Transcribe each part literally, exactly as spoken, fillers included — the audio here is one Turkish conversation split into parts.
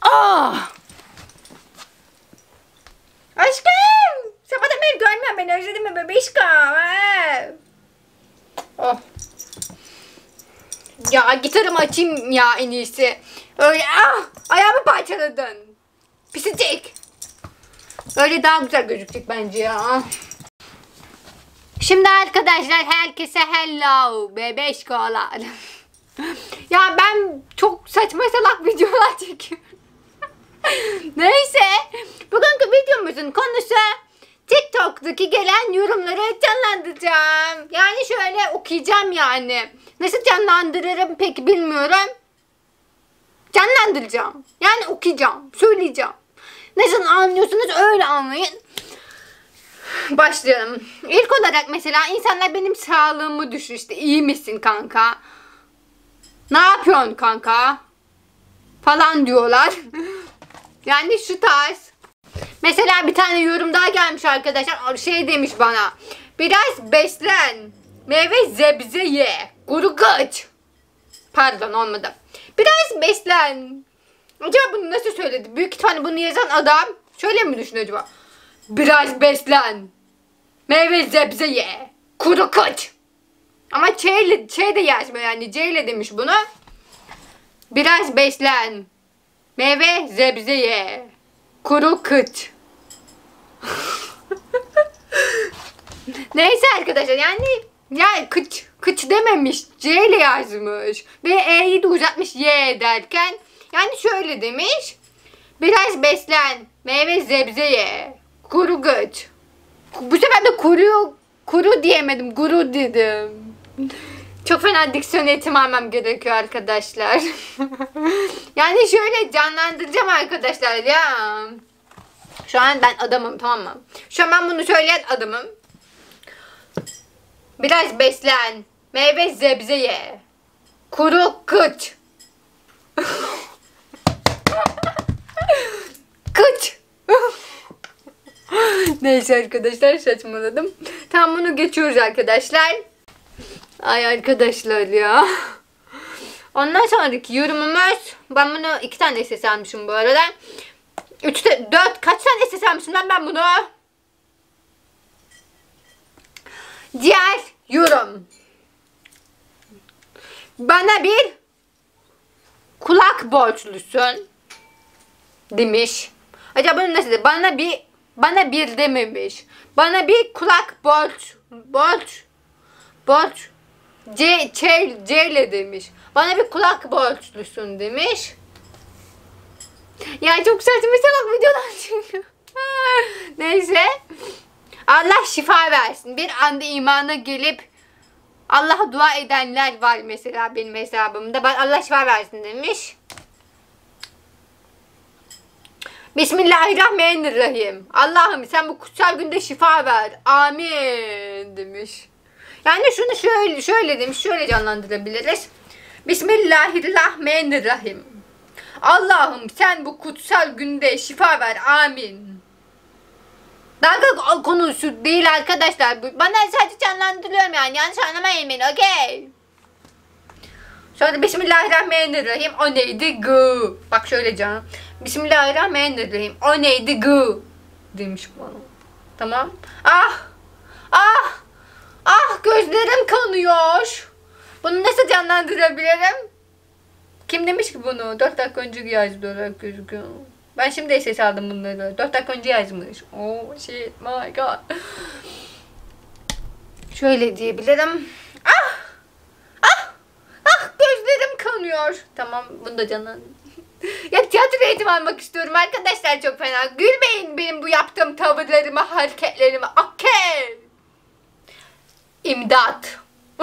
Ah! Aşkım! Sabahtan beri görmüyorum beni. Özledin mi bebeşkom? Oh. Ya gitarımı açayım ya en iyisi. Öyle ah! Ayağımı parçaladın. Pisicik. Öyle daha güzel gözükecek bence ya. Şimdi arkadaşlar herkese hello bebeşkolar. Ya ben çok saçma salak videolar çekiyorum. Neyse. Bugünkü videomuzun konusu TikTok'taki gelen yorumları canlandıracağım. Yani şöyle okuyacağım yani. Nasıl canlandırırım pek bilmiyorum. Canlandıracağım. Yani okuyacağım. Söyleyeceğim. Nasıl anlıyorsunuz öyle anlayın. Başlayalım. İlk olarak mesela insanlar benim sağlığımı düşün işte. İyi misin kanka? Ne yapıyorsun kanka? Falan diyorlar. Yani şu tarz. Mesela bir tane yorum daha gelmiş arkadaşlar. Şey demiş bana. Biraz beslen. Meyve zebze ye. Kuru kıç. Pardon olmadı. Biraz beslen. Acaba bunu nasıl söyledi? Büyük ihtimalle bunu yazan adam şöyle mi düşünüyor acaba? Biraz beslen. Meyve zebze ye. Kuru kıç. Ama Ç ile, Ç de yazmıyor yani. C ile demiş bunu. Biraz beslen. Meyve zebze ye. Kuru kıç. Neyse arkadaşlar yani yani kıç kıç dememiş. C ile yazmış. Ve E'yi de uzatmış Y derken. Yani şöyle demiş. Biraz beslen. Meyve zebze ye. Kuru kıç. Bu sefer de kuru kuru diyemedim. Guru dedim. Çok fena diksiyon eğitimi almam gerekiyor arkadaşlar. Yani şöyle canlandıracağım arkadaşlar ya. Şu an ben adamım, tamam mı? Şu an ben bunu söyleyen adamım. Biraz beslen. Meyve zebze ye. Kuru kıç. Kıç. Neyse arkadaşlar saçmaladım. Tamam bunu geçiyoruz arkadaşlar. Ay arkadaşlar ya. Ondan sonraki yorumumuz. Ben bunu iki tane ses almışım bu arada. Üçte dört kaç tane ses almışım lan ben bunu. Diğer yorum. Bana bir kulak borçlusun demiş. Acaba bunu nasıl dedi? Bana bir bana bir dememiş. Bana bir kulak borç borç borç C, Ç, C ile demiş. Bana bir kulak borçlusun demiş. Ya çok saçma salak videolar çekiyor. Neyse. Allah şifa versin. Bir anda imana gelip Allah'a dua edenler var mesela benim hesabımda. Ben Allah şifa versin demiş. Bismillahirrahmanirrahim. Allah'ım sen bu kutsal günde şifa ver. Amin demiş. Yani şunu şöyle şöyle demiş. Şöyle canlandırabiliriz. Bismillahirrahmanirrahim. Allah'ım sen bu kutsal günde şifa ver. Amin. Dalga konusu değil arkadaşlar. Bana sadece canlandırıyorum yani. Yanlış anlamayın beni. Okey. Sonra Bismillahirrahmanirrahim. O neydi? Gı. Bak şöyle canım. Bismillahirrahmanirrahim. O neydi? Gı. Demiş bana. Tamam. Ah. Ah. Ah gözlerim kanıyor. Bunu nasıl canlandırabilirim? Kim demiş ki bunu? dört dakika önce yazdı olarak gözüküyor. Ben şimdi ses aldım bunları. dört dakika önce yazmış. Oh shit my god. Şöyle diyebilirim. Ah! Ah! Ah! Gözlerim kanıyor. Tamam bunu da canlandır. Ya tiyatro eğitimi almak istiyorum arkadaşlar çok fena. Gülmeyin benim bu yaptığım tavırlarıma, hareketlerime. Okey. İmdat.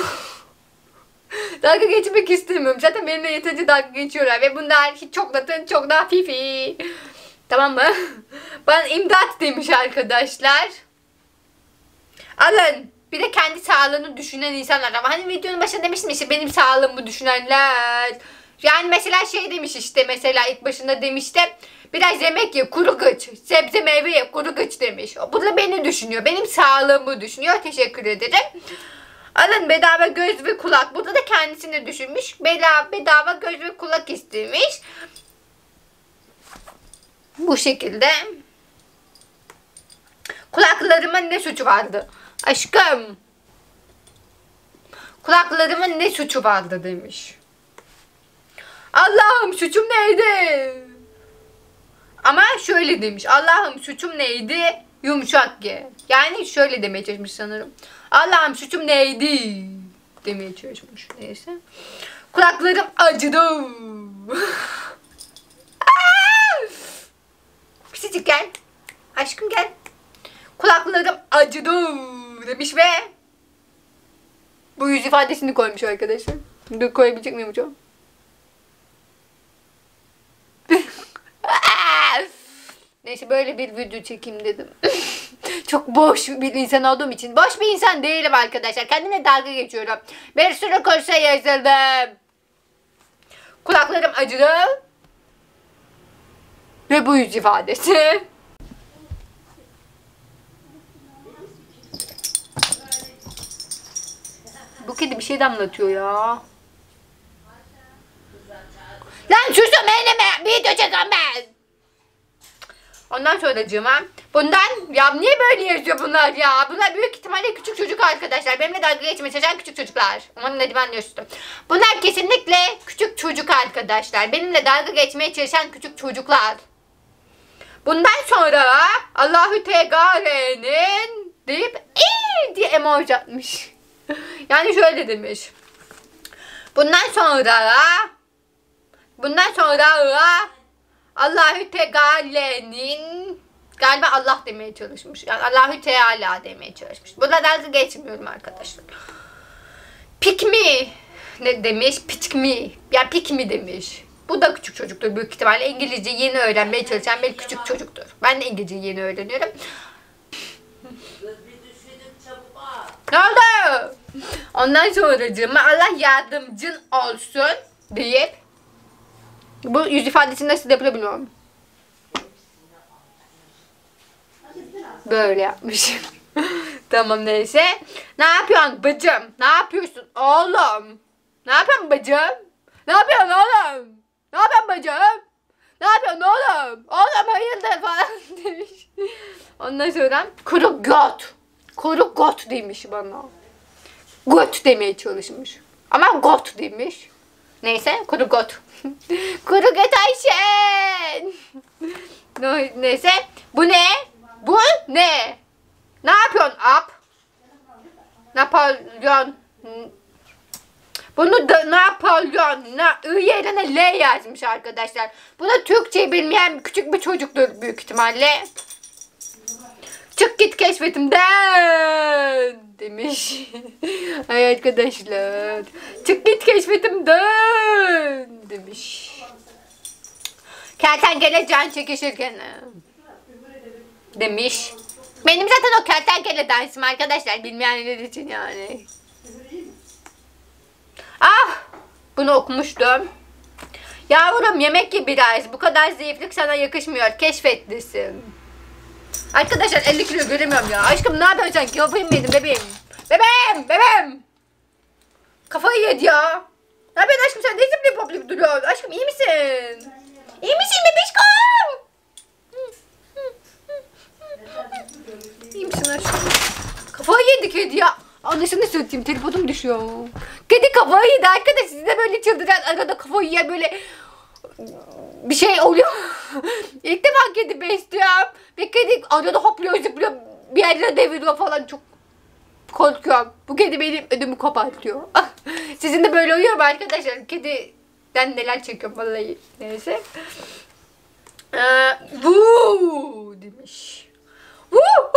Dalga geçmek istemiyorum. Zaten benimle yeterince dalga geçiyorlar. Ve bunlar hiç çok da çok daha fifi. Tamam mı? Bana imdat demiş arkadaşlar. Alın. Bir de kendi sağlığını düşünen insanlar. Ama hani videonun başında demiştim işte benim sağlığımı düşünenler. Yani mesela şey demiş işte mesela ilk başında demişti. Biraz yemek ye, kuru kıç. Sebze meyve ye, kuru kıç demiş. Bu da beni düşünüyor. Benim sağlığımı düşünüyor. Teşekkür ederim. Alın bedava göz ve kulak. Burada da kendisini düşünmüş. Bedava, bedava göz ve kulak istemiş. Bu şekilde. Kulaklarımın ne suçu vardı? Aşkım. Kulaklarımın ne suçu vardı demiş. Allah'ım suçum neydi? Ama şöyle demiş. Allah'ım suçum neydi? Yumuşak G. Yani şöyle demeye çalışmış sanırım. Allah'ım suçum neydi? Demeye çalışmış. Neyse. Kulaklarım acıdı. Pisicik gel. Aşkım gel. Kulaklarım acıdı demiş ve bu yüz ifadesini koymuş arkadaşlar. Dur, koyabilecek miyim hocam? Neyse, böyle bir video çekeyim dedim. Çok boş bir insan olduğum için. Boş bir insan değilim arkadaşlar. Kendime dalga geçiyorum. Bir sürü kursa yazıldım. Kulaklarım acıdı. Ve bu yüz ifadesi. Bu kedi bir şey damlatıyor ya. Lan susun, elime video çeken ben. Ondan sonracığıma bundan, ya niye böyle yazıyor bunlar ya? Bunlar büyük ihtimalle küçük çocuk arkadaşlar. Benimle dalga geçmeye çalışan küçük çocuklar. Umarım dedim, anlıyorsun. Bunlar kesinlikle küçük çocuk arkadaşlar. Benimle dalga geçmeye çalışan küçük çocuklar. Bundan sonra Allahü Teala'nın deyip iyi diye emoji atmış. Yani şöyle demiş. Bundan sonra bundan sonra Allahü Teala'nın, galiba Allah demeye çalışmış. Yani Allahü Teala demeye çalışmış. Buna dalga geçmiyorum arkadaşlar. Pick me ne demiş? Pick me. Yani pick me demiş. Bu da küçük çocuktur büyük ihtimalle. İngilizce yeni öğrenmeye çalışan bir küçük çocuktur. Ben de İngilizce yeni öğreniyorum. Ne oldu? Ondan sonracığıma Allah yardımcın olsun deyip bu yüz ifadesini nasıl yapabiliyorum? Böyle yapmış. Tamam, neyse. Ne yapıyorsun bacım? Ne yapıyorsun oğlum? Ne yapıyorsun bacım? Ne yapıyorsun oğlum? Ne yapıyorsun bacım? Ne yapıyorsun oğlum? Oğlum hayırdır falan demiş. Ondan sonra kuru göt. Kuru got demiş bana. Got demeye çalışmış. Ama got demiş. Neyse, kuru got. Kuru göt Ayşen. Neyse, bu ne? Bu ne? Ne yapıyorsun ap? Napolyon. Bunu da Napolyon. Na, I yerine L yazmış arkadaşlar. Buna Türkçe bilmeyen küçük bir çocuktur büyük ihtimalle. Çık git keşfetimden demiş. Ay arkadaşlar. Çık git keşfetimden demiş. Kertenkele can çekişirken demiş. Benim zaten o kertenkele dansım arkadaşlar, bilmeyenler için yani. Ah! Bunu okumuştum. Yavrum yemek ye biraz. Bu kadar zayıflık sana yakışmıyor. Keşfetlisin. Arkadaşlar elli kilo göremiyorum ya. Aşkım ne yapıyorsun sen? Kafayı mı yedin bebeğim? Bebeğim! Bebeğim! Kafayı yedi ya. Ne yapıyorsun aşkım sen? Ne zıplayıp hoplayıp duruyorsun? Aşkım iyi misin? İyi misin bebeşkom? İyi misin aşkım? Kafayı yedi kedi ya. Anlaşını söyleyeyim, telefonum düşüyor. Kedi kafayı yedi arkadaş. Siz de böyle çıldıran arada kafayı yiyen böyle bir şey oluyor. İlk defa kedi besliyorum. Ve kedi arada hopluyor, zıplıyor, bir yerlere deviriyor falan. Çok korkuyorum. Bu kedi benim ödümü kopartıyor. Sizin de böyle oluyor mu arkadaşlar? Kediden neler çekiyorum vallahi. Neyse. Ee, vuu demiş. Vuu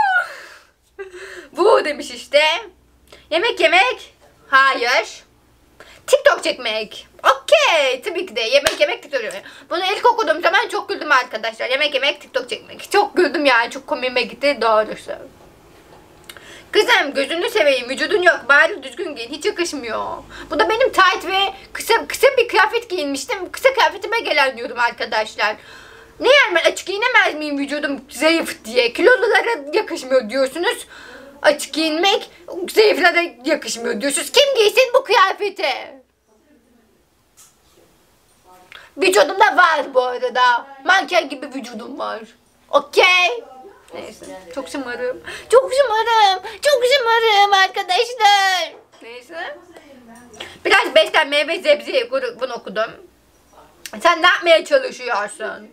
Bu demiş işte. Yemek yemek. Hayır. TikTok çekmek. Okey. Tabii ki de yemek yemek TikTok yemek. Bunu ilk okuduğum zaman çok güldüm arkadaşlar. Yemek yemek TikTok çekmek. Çok güldüm yani. Çok komiğime gitti doğrusu. Kızım gözünü seveyim. Vücudun yok. Bari düzgün giyin. Hiç yakışmıyor. Bu da benim tight ve kısa kısa bir kıyafet giyinmiştim. Kısa kıyafetime gelen diyordum arkadaşlar. Ne yani ben açık giyinemez miyim, vücudum zayıf diye? Kilolulara yakışmıyor diyorsunuz. Açık giyinmek zayıflara yakışmıyor diyorsunuz. Kim giysin bu kıyafeti? Vücudumda var bu arada. Manken gibi vücudum var. Okey. Neyse. Çok şımarım. Çok şımarım. Çok şımarım arkadaşlar. Neyse. Biraz beslenmeye ve sebzeye bunu okudum. Sen ne yapmaya çalışıyorsun?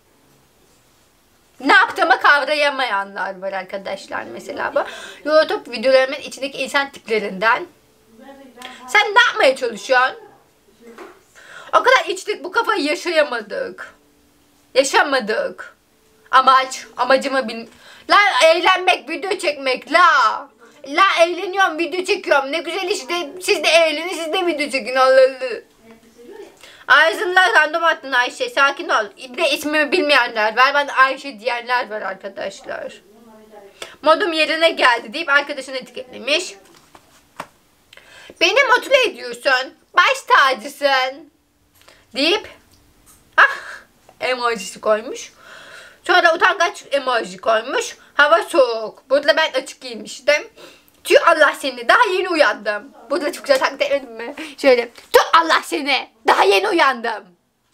Ne yaptığımı kavrayamayanlar var arkadaşlar mesela bu. YouTube videolarımın içindeki insan tiplerinden. Sen ne yapmaya çalışıyorsun? O kadar içtik, bu kafayı yaşayamadık. Yaşamadık. Amaç, amacımı bil... La eğlenmek, video çekmek, la. La eğleniyorum, video çekiyorum. Ne güzel işte, siz de eğlenin, siz de video çekin. Allah Allah. Ağzımda random attın Ayşe, sakin ol. Bir de ismimi bilmeyenler var, bana Ayşe diyenler var arkadaşlar. Modum yerine geldi deyip arkadaşını etiketlemiş. Beni motive ediyorsun, baş tacısın deyip ah emojisi koymuş. Sonra utangaç emoji koymuş. Hava soğuk. Burada ben açık giymiştim. Tüh Allah seni, daha yeni uyandım. Burada çok güzel taklit etmedim mi? Şöyle, tüh Allah seni, daha yeni uyandım.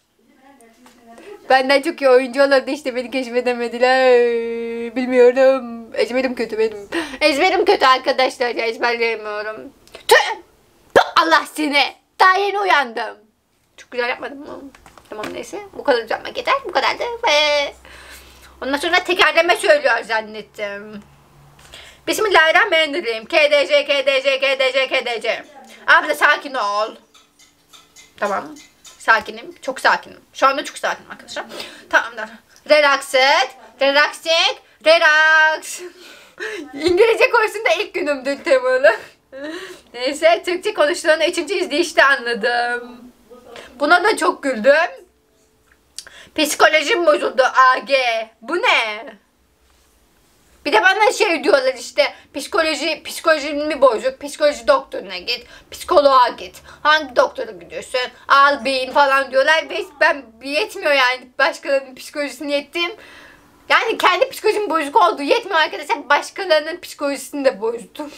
Benden çok iyi oyuncu olurdu işte, beni keşfedemediler. Bilmiyorum. Ezberim kötü benim. Ezberim kötü arkadaşlar ya, ezberleyemiyorum. Tüh, tüh Allah seni, daha yeni uyandım. Çok güzel yapmadım mı? Tamam neyse, bu kadar uzatmak yeter. Bu kadardı ve ondan sonra tekerleme söylüyor zannettim. Bismillahirrahmanirrahim. K D C, K D C, K D C, K D C. Abla sakin ol. Tamam. Sakinim. Çok sakinim. Şu anda çok sakinim arkadaşlar. Tamamdır. Relax et. Relax et. Relax. İngilizce kursunda ilk günümdü temalı. Neyse, Türkçe konuştuğunu üçüncü izleyişte anladım. Buna da çok güldüm. Psikolojim bozuldu A G. Bu ne? Bir de bana şey diyorlar işte, psikoloji, psikolojin mi bozuk, psikoloji doktoruna git, psikoloğa git. Hangi doktora gidiyorsun? Al beyin falan diyorlar ve ben yetmiyor yani başkalarının psikolojisini yettim. Yani kendi psikolojim bozuk olduğu yetmiyor arkadaşlar, başkalarının psikolojisini de bozdum.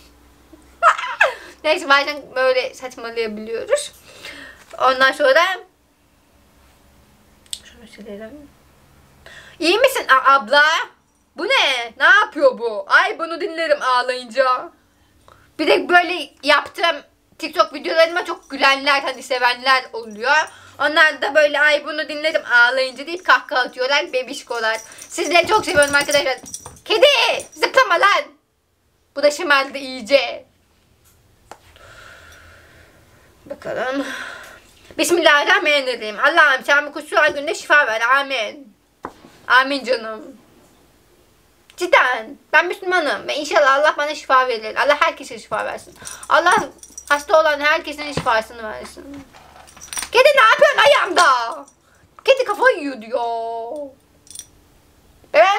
Neyse, bazen böyle saçmalayabiliyoruz. Ondan sonra şunu silelim. İyi misin abla? Bu ne? Ne yapıyor bu? Ay bunu dinlerim ağlayınca. Bir de böyle yaptığım TikTok videolarıma çok gülenler, hani sevenler oluyor. Onlar da böyle ay bunu dinlerim ağlayınca deyip kahkaha atıyorlar, bebişkolar. Sizleri çok seviyorum arkadaşlar. Kedi! Zıplama lan! Bu da şımardı iyice. Bakalım. Bismillahirrahmanirrahim. Allah'ım sen bu kusura günde şifa ver. Amin. Amin canım. Cidden ben Müslümanım ve inşallah Allah bana şifa verir. Allah herkese şifa versin. Allah hasta olan herkesin şifasını versin. Kedi ne yapıyorsun ayağımda? Kedi kafayı yiyor diyor. Ben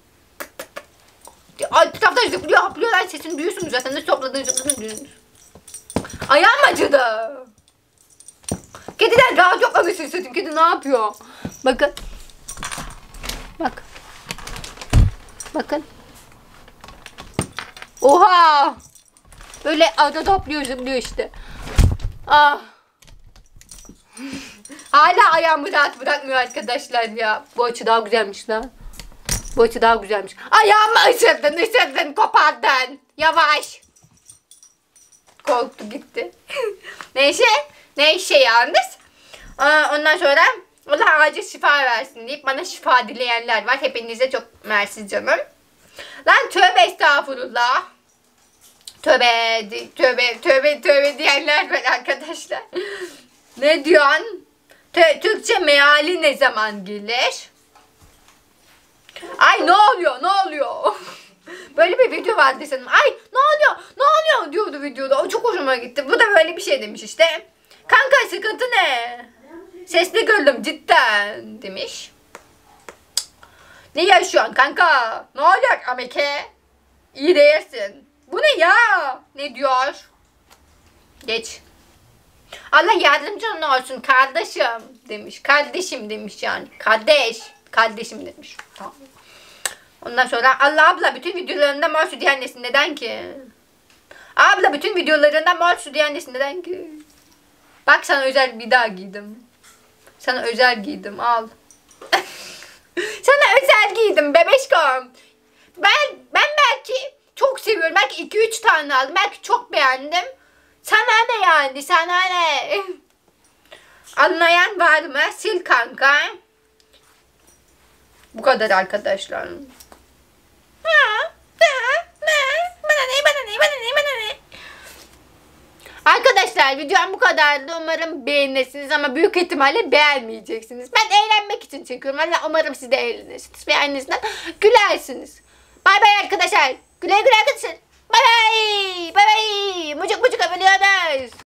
ay taraftan zıplıyor, haplıyor lan, sesini duyuyorsunuz zaten. Ne topladığını zıplıyorsunuz. Ayağım acıdı. Kediden daha çok anısını satayım. Kedi ne yapıyor? Bakın. Bak. Bakın. Oha! Böyle arada topluyor, zıplıyor işte. Ah. Hala ayağımı rahat bırakmıyor arkadaşlar ya. Bu açı daha güzelmiş lan. Bu açı daha güzelmiş. Ayağımı ısırdın, ısırdın, kopardın. Yavaş. Korktu gitti. Neyse. Neyse yalnız. Ondan sonra Allah acil şifa versin deyip bana şifa dileyenler var. Hepinize çok mersi canım. Lan tövbe estağfurullah. Tövbe, tövbe, tövbe, tövbe diyenler var arkadaşlar. Ne diyorsun? T Türkçe meali ne zaman gelir? Ay ne oluyor, ne oluyor? Böyle bir video vardı sanırım. Ay ne oluyor, ne oluyor diyordu videoda. O çok hoşuma gitti. Bu da böyle bir şey demiş işte. Kanka sıkıntı ne? Sesli gördüm cidden demiş. Ne yaşıyorsun kanka? Ne olacak ameke? İyi değilsin. Bu ne ya? Ne diyor? Geç. Allah yardımcın olsun kardeşim demiş. Kardeşim demiş yani. Kardeş. Kardeşim demiş. Tamam. Ondan sonra Allah abla bütün videolarında mor su diyenlesin neden ki? Abla bütün videolarında mor su diyenlesin neden ki? Bak sana özel bir daha giydim. Sana özel giydim, al. Sana özel giydim bebeşkom. Ben ben belki çok seviyorum. Belki iki üç tane aldım. Belki çok beğendim. Sana ne yani? Sana ne? Anlayan var mı? Sil kanka. Bu kadar arkadaşlar. Ha, ha, ha. Bana ne, bana ne, bana ne, bana ne? Arkadaşlar videom bu kadardı. Umarım beğenirsiniz ama büyük ihtimalle beğenmeyeceksiniz. Ben eğlenmek için çekiyorum. Yani umarım siz de eğlenirsiniz. Beğendiğinizden gülersiniz. Bay bay arkadaşlar. Güle güle arkadaşlar. Bay bay. Bay bay. Mucuk mucuk öpülüyoruz.